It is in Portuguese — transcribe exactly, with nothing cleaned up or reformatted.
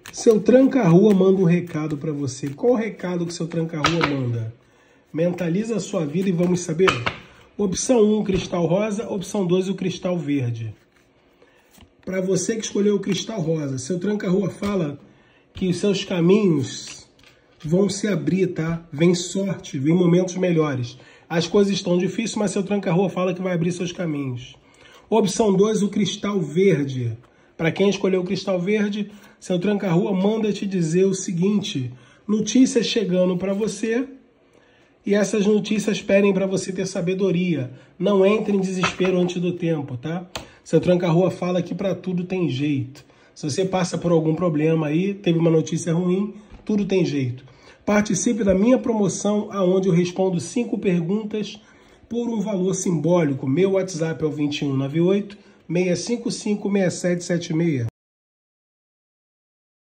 Seu tranca-rua manda um recado para você. Qual o recado que seu tranca-rua manda? Mentaliza a sua vida e vamos saber. Opção um, cristal rosa. Opção dois, o cristal verde. Para você que escolheu o cristal rosa, seu tranca-rua fala que os seus caminhos vão se abrir, tá? Vem sorte, vem momentos melhores. As coisas estão difíceis, mas seu tranca-rua fala que vai abrir seus caminhos. Opção dois, o cristal verde. Para quem escolheu o cristal verde, seu tranca-rua manda te dizer o seguinte: notícias chegando para você e essas notícias pedem para você ter sabedoria. Não entre em desespero antes do tempo, tá? Seu tranca-rua fala que para tudo tem jeito. Se você passa por algum problema aí, teve uma notícia ruim, tudo tem jeito. Participe da minha promoção, onde eu respondo cinco perguntas por um valor simbólico. Meu WhatsApp é o dois um nove oito, seis cinco cinco, seis sete sete seis.